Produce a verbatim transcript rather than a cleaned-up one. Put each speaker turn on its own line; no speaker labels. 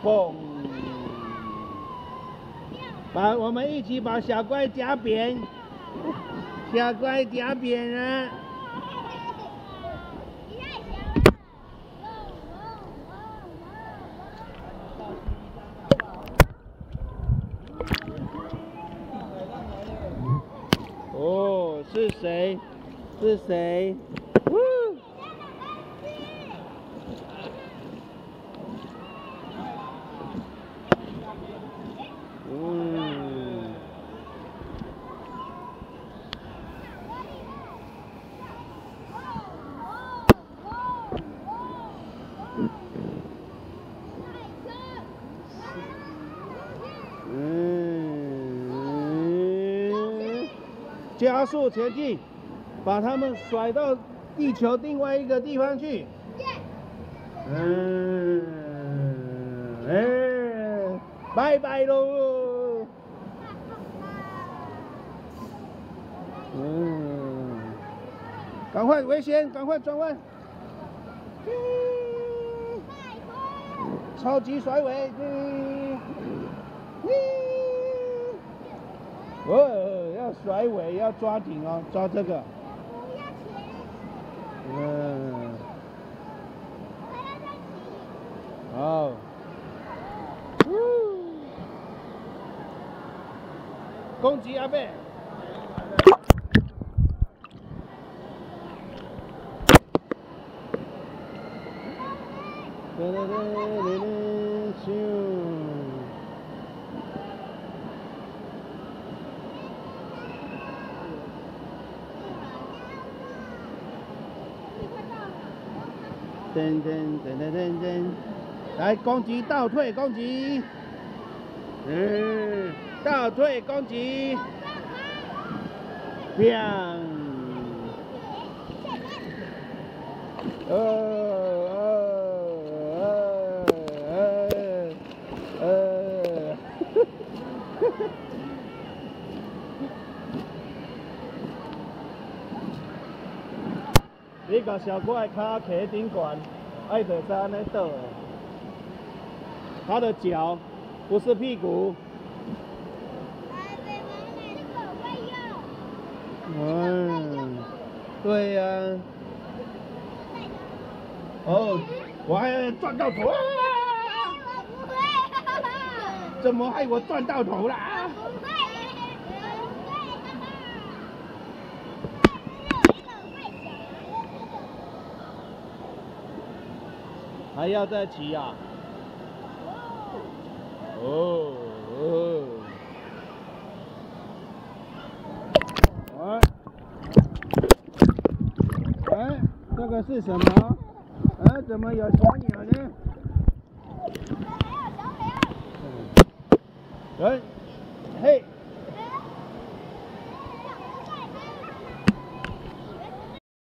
蹦！把我们一起把小怪夹扁，小怪夹扁了。哦，是谁？是谁？嗯。嗯。加速前进，把他们甩到地球另外一个地方去。嗯。哎，拜拜喽。嗯。赶快危险，赶快转弯。超级甩尾。哦，要甩尾，要抓紧哦，抓这个。嗯。好。攻击阿贝。噔噔噔噔噔咻！噔噔噔噔噔噔，来攻击，倒退攻击，嗯，倒退攻击，砰！呃呃呃呃呃，你把小怪卡徛顶管，爱就在安尼倒的。他的脚不是屁股。嗯，对呀、啊。哦，我还撞到头啊！
我不会。
怎么害我撞到头啦？
不会。
还要再骑啊？哦哦。哎，哎，这个是什么？哎，怎么有小鸟呢？哎，嘿。